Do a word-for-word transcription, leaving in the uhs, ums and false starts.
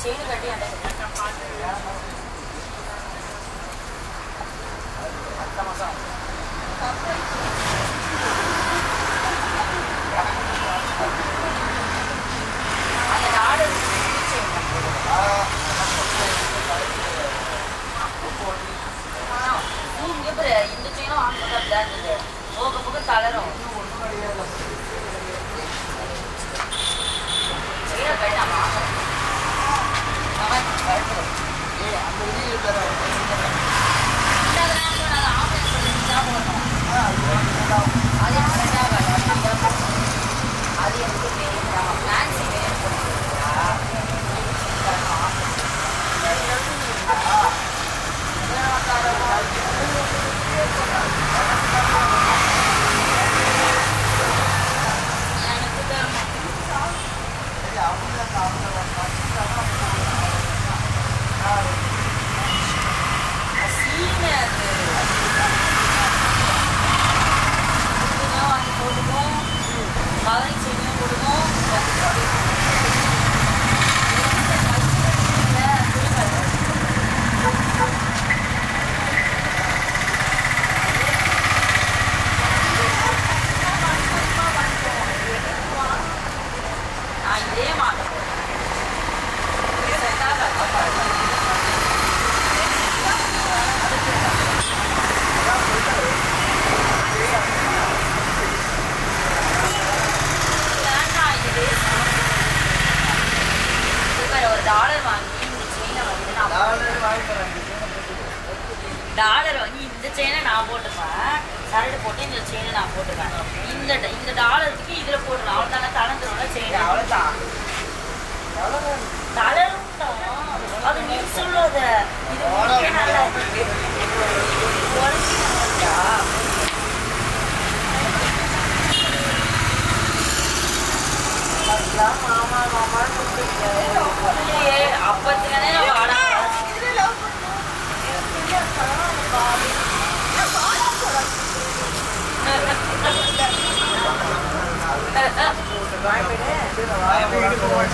Chain கட்டி அந்த அடுத்த மாசம் அந்த நாடு இந்த செயினும் வாங்க தான் இருந்தது போக போக தளரும் செயினை கட்டாமா அது எனக்கு நம்ம ஃபேன்சி வேணும் டாலர் வாங்கி இந்த செயினை நான் போட்டுப்பேன் சரடு போட்டு இந்த செயினை நான் போட்டுப்பேன் இந்த இந்த டாலருக்கு இதுல போட்டுருவேன் அவ்வளோ தானே தளர்ந்துரும்ல செயின் அவ்வளோதான் தளரும் அது நீ சொல்லாத இது நல்லா இருக்கு மாமா மாமான்னு அப்பத்துலனே வாடா Bye.